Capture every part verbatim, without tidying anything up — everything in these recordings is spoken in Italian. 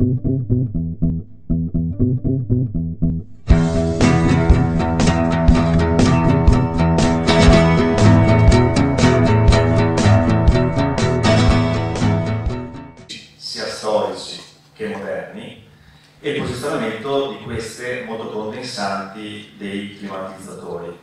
sia storici che moderni, e il posizionamento di queste motocondensanti dei climatizzatori.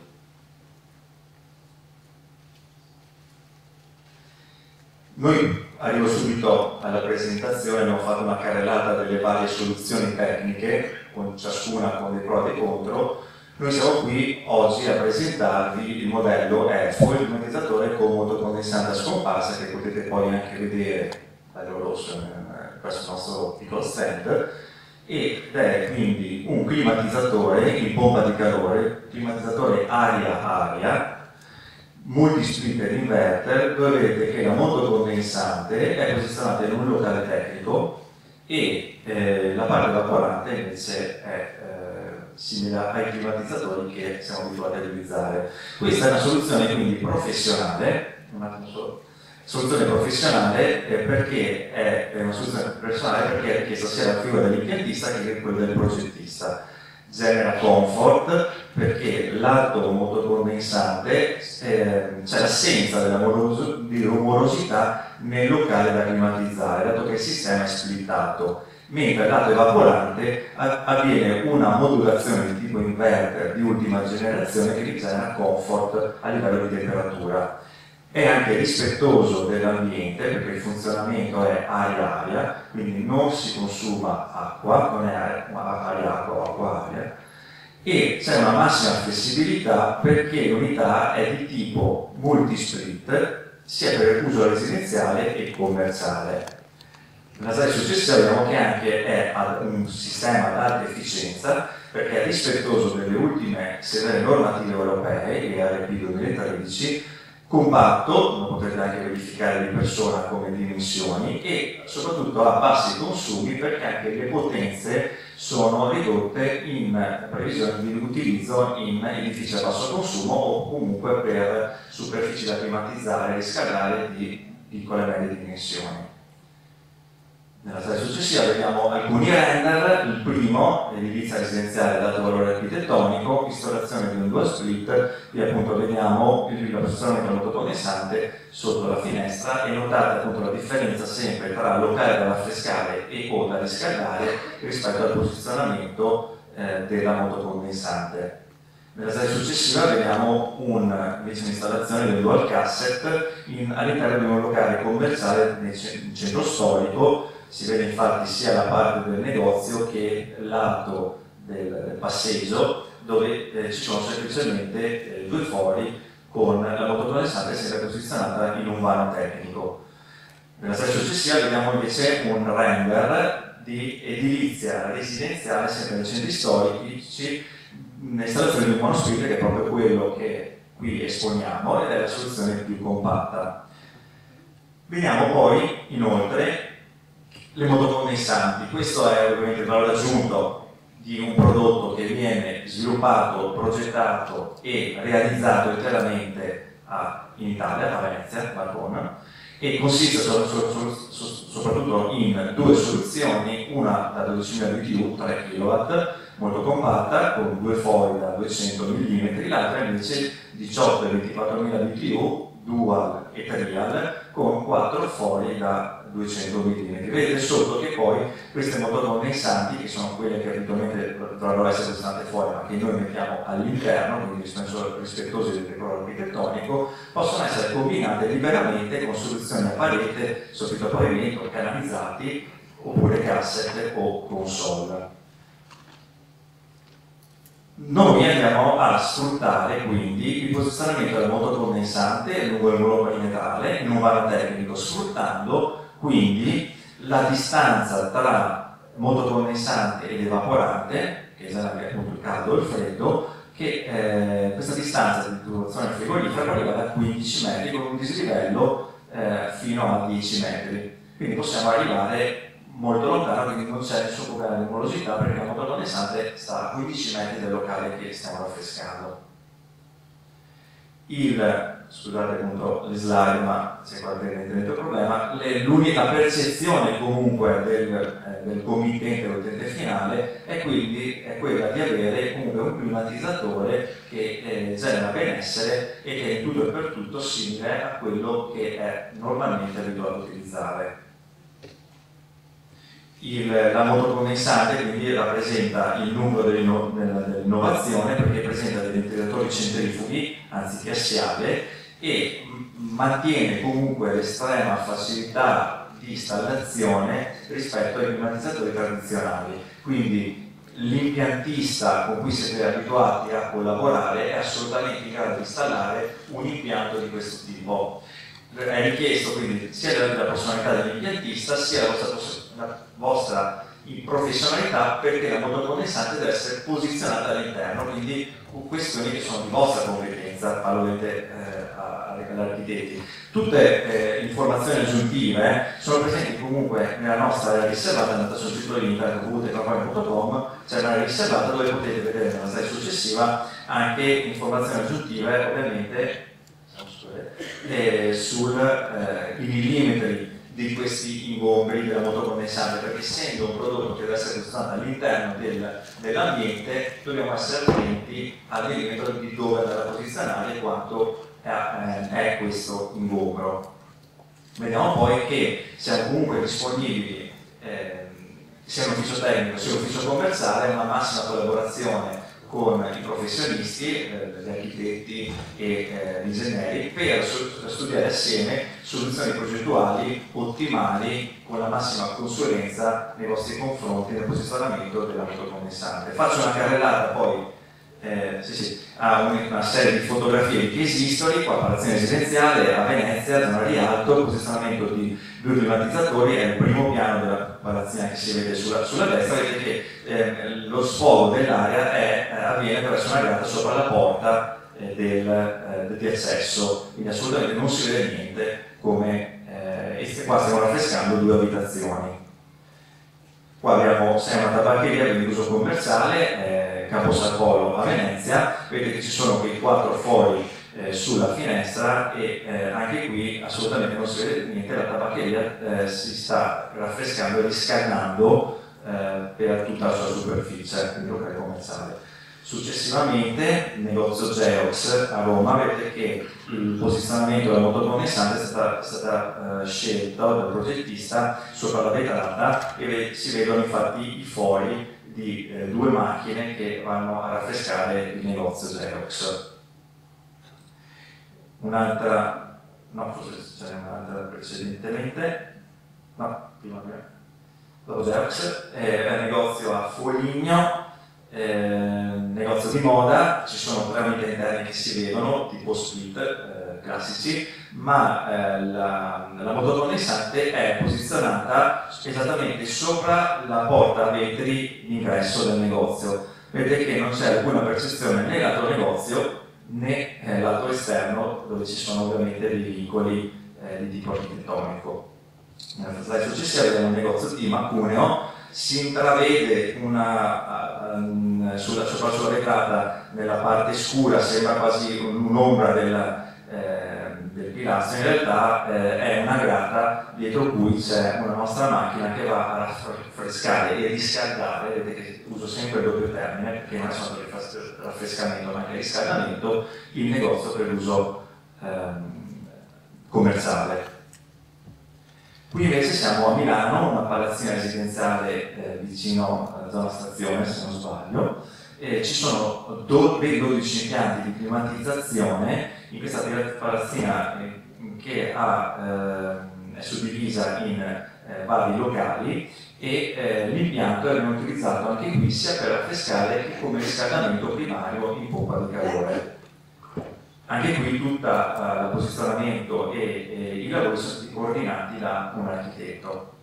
Noi arrivo subito alla presentazione, abbiamo fatto una carrellata delle varie soluzioni tecniche, con ciascuna con dei pro e dei contro. Noi siamo qui oggi a presentarvi il modello E F O, il climatizzatore con motocondensante a scomparsa, che potete poi anche vedere taglio rosso presso il nostro piccolo stand, ed è quindi un climatizzatore in pompa di calore, climatizzatore aria-aria, multi-splitter inverter, dove vedete che la motocondensante è posizionata in un locale tecnico e eh, la parte evaporante invece è eh, simile ai climatizzatori che siamo abituati a utilizzare. Questa è una soluzione quindi professionale, un attimo solo. Soluzione professionale eh, perché è, è una soluzione professionale perché è richiesta sia la figura dell'impiantista che quella del progettista. Genera comfort perché l'alto motocondensante eh, c'è l'assenza della di rumorosità nel locale da climatizzare, dato che il sistema è splittato, mentre lato evaporante avviene una modulazione di tipo inverter di ultima generazione che genera comfort a livello di temperatura. È anche rispettoso dell'ambiente perché il funzionamento è aria-aria, quindi non si consuma acqua, non è aria-acqua o acqua-aria, e c'è una massima flessibilità perché l'unità è di tipo multi-split sia per uso residenziale che commerciale. Nella slide successiva vediamo che anche è un sistema ad alta efficienza perché è rispettoso delle ultime severe normative europee, E R P duemilatredici, compatto, lo potete anche verificare di persona come dimensioni, e soprattutto ha bassi consumi perché anche le potenze sono ridotte in previsione di utilizzo in edifici a basso consumo o comunque per superfici da climatizzare e riscaldare di piccole e medie dimensioni. Nella slide successiva vediamo alcuni render. Il primo, edilizia residenziale ad alto valore architettonico, installazione di un dual split. Qui appunto vediamo il posizionamento del motocondensante sotto la finestra e notate appunto la differenza sempre tra locale da raffrescare e o da riscaldare rispetto al posizionamento eh, della motocondensante. Nella slide successiva vediamo un'installazione del dual cassette all'interno di un locale commerciale nel centro storico. Si vede infatti sia la parte del negozio che lato del, del passeggio, dove eh, ci sono semplicemente eh, due fori con la motocondensante sempre posizionata in un vano tecnico. Nella slide successiva vediamo invece un render di edilizia residenziale sempre nei centri storici, l'installazione di un monosplitter che è proprio quello che qui esponiamo ed è la soluzione più compatta. Vediamo poi inoltre le motocondensanti. Questo è ovviamente il valore aggiunto di un prodotto che viene sviluppato, progettato e realizzato interamente a, in Italia, a Venezia, Marcona, e consiste so, so, so, soprattutto in due soluzioni, una da dodicimila B T U, tre chilowatt, molto compatta, con due fori da duecento millimetri, l'altra invece diciotto e ventiquattromila B T U, dual e trial, con quattro fori da duecento millimetri. Vedete sotto che poi queste motocondensanti, che sono quelle che abitualmente dovrebbero essere posizionate fuori, ma che noi mettiamo all'interno, quindi sono rispettosi del decoro architettonico, possono essere combinate liberamente con soluzioni a parete, soffitto a pavimento, canalizzati, oppure cassette o console. Noi andiamo a sfruttare quindi il posizionamento del motocondensante lungo il muro perimetrale in un vano tecnico, sfruttando quindi la distanza tra motocondensante ed evaporante, che esame appunto il caldo e il freddo, che eh, questa distanza di durazione frigorifera arriva da quindici metri con un dislivello eh, fino a dieci metri. Quindi possiamo arrivare molto lontano, quindi non c'è nessun problema di morosità perché la motocondensante sta a quindici metri dal locale che stiamo raffrescando. il, scusate appunto le slide, ma c'è qualche evidentemente problema, l'unica percezione comunque del, eh, del committente, dell'utente finale, è quindi è quella di avere comunque un climatizzatore che eh, genera benessere e che è in tutto e per tutto simile a quello che è normalmente abituato a utilizzare. Il, la motocondensante quindi rappresenta il numero dell'innovazione perché presenta dei ventilatori centrifughi anziché a sciabe e mantiene comunque l'estrema facilità di installazione rispetto ai climatizzatori tradizionali. Quindi l'impiantista con cui siete abituati a collaborare è assolutamente in grado di installare un impianto di questo tipo. È richiesto quindi sia la personalità dell'impiantista sia la vostra la vostra professionalità, perché la motocondensante deve essere posizionata all'interno, quindi questioni che sono di vostra competenza, parlo ovviamente eh, agli architetti. Tutte eh, informazioni aggiuntive sono presenti comunque nella nostra area riservata, andate sul sito internet w w w punto campania punto com, c'è un'area riservata dove potete vedere nella slide successiva anche informazioni aggiuntive, ovviamente eh, sui eh, millimetri di questi ingombri della motocondensante, perché essendo un prodotto che deve essere posizionato all'interno del, dell'ambiente dobbiamo essere attenti al millimetro di dove andare a posizionare e quanto è, eh, è questo ingombro. Vediamo poi che siamo comunque disponibili eh, sia in ufficio tecnico sia in ufficio commerciale a una massima collaborazione con i professionisti, eh, gli architetti e eh, gli ingegneri per studiare assieme soluzioni progettuali ottimali con la massima consulenza nei vostri confronti nel posizionamento della motocondensante. Faccio una carrellata poi eh, sì, sì, a una serie di fotografie che esistono, qua palazzina residenziale a Venezia, zona Rialto, il posizionamento di due climatizzatori è il primo piano della palazzina che si vede sulla, sulla destra, vedete che eh, lo sfogo dell'area eh, avviene attraverso una grata sopra la porta eh, del, eh, di accesso, quindi assolutamente non si vede niente, come eh, e qua stiamo raffrescando due abitazioni. Qua abbiamo sempre una tabaccheria di uso commerciale, eh, Campo San Polo a Venezia, vedete che ci sono quei quattro fori eh, sulla finestra e eh, anche qui assolutamente non si vede niente, la tabaccheria eh, si sta raffrescando e riscaldando eh, per tutta la sua superficie, quindi locale commerciale. Successivamente, il negozio Geox a Roma, vedete che il posizionamento della motocondensante è stata, è stata uh, scelto dal progettista sopra la vetrata e si vedono infatti i fori di eh, due macchine che vanno a raffrescare il negozio Geox. Un'altra, no, forse c'è un'altra precedentemente, no, prima che dopo Geox, è un negozio a Foligno. Eh, negozio di moda, ci sono tramite interni che si vedono, tipo split eh, classici, ma eh, la, la motocondensante è posizionata esattamente sopra la porta a vetri d'ingresso del negozio. Vedete che non c'è alcuna percezione né lato negozio né eh, lato esterno, dove ci sono ovviamente dei vincoli eh, di tipo architettonico. Nella slide successiva vediamo un negozio di Cuneo. Si intravede una, uh, sulla, sopra sulla vetrata nella parte scura, sembra quasi un'ombra del, eh, del pilastro, in realtà eh, è una grata dietro cui c'è una nostra macchina che va a raffrescare e riscaldare, vedete che uso sempre il doppio termine perché non è solo il raffrescamento ma anche il riscaldamento, il negozio per uso ehm, commerciale. Qui invece siamo a Milano, una palazzina residenziale eh, vicino alla zona stazione, se non sbaglio. Eh, ci sono ben dodici impianti di climatizzazione in questa palazzina eh, che ha, eh, è suddivisa in eh, vari locali e eh, l'impianto è utilizzato anche qui sia per raffrescare che come riscaldamento primario in pompa di calore. Anche qui tutto uh, il posizionamento e, e i lavori sono stati coordinati da un architetto.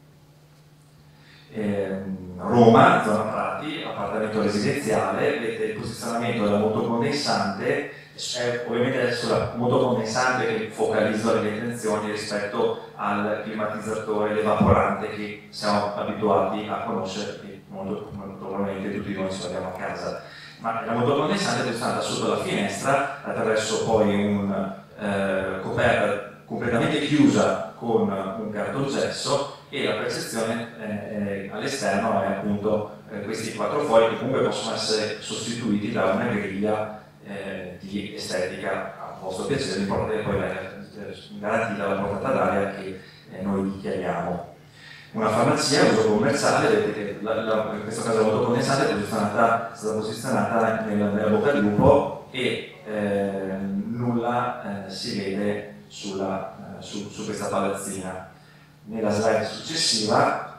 Eh, Roma, zona Prati, appartamento residenziale, vedete il posizionamento della motocondensante, è ovviamente adesso la motocondensante che focalizza le attenzioni rispetto al climatizzatore, l'evaporante che siamo abituati a conoscere, che molto, molto probabilmente tutti noi ci abbiamo a casa. ma la motocondensante è posizionata sotto la finestra attraverso poi una eh, coperta completamente chiusa con un cartongesso, e la percezione eh, all'esterno è appunto eh, questi quattro fogli che comunque possono essere sostituiti da una griglia eh, di estetica a vostro piacere, l'importante è poi la, garantita la portata d'aria che eh, noi dichiariamo. Una farmacia a uso commerciale, vedete che la, la, in questo caso la motocondensante è, posizionata, è stata posizionata nella, nella bocca al lupo, e eh, nulla eh, si vede sulla, eh, su, su questa palazzina. Nella slide successiva,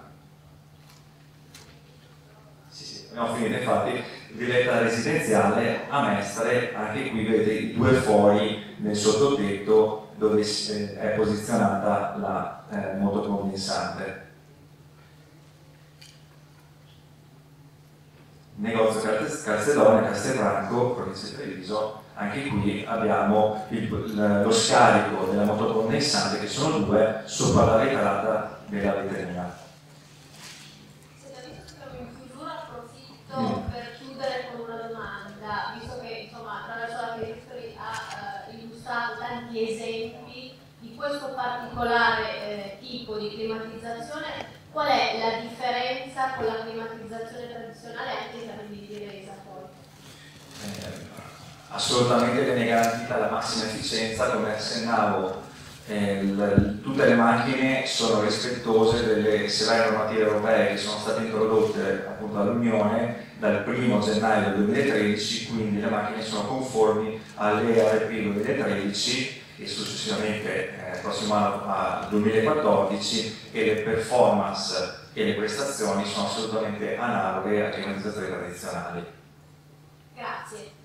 sì, sì, abbiamo finito infatti, villetta residenziale a Mestre, anche qui vedete i due fori nel sottotetto dove eh, è posizionata la eh, motocondensante. Negozio Calzedone, Castelfranco, provincia di Treviso, anche qui abbiamo il, lo scarico della motocondensante, che sono due, sopra la vetrata della vetrina. Se da visto che siamo in chiusura, approfitto mm. per chiudere con una domanda, visto che insomma attraverso la case history ha uh, illustrato tanti esempi di questo particolare eh, tipo di climatizzazione. Qual è la differenza con la climatizzazione tradizionale anche in termini di resa poi? Eh, assolutamente viene garantita la massima efficienza, come accennavo, eh, l, tutte le macchine sono rispettose delle severe normative europee che sono state introdotte appunto dall'Unione dal primo gennaio del duemilatredici, quindi le macchine sono conformi alle E R P duemilatredici e successivamente eh, prossimo anno al duemilaquattordici, e le performance e le prestazioni sono assolutamente analoghe alle climatizzatori tradizionali. Grazie.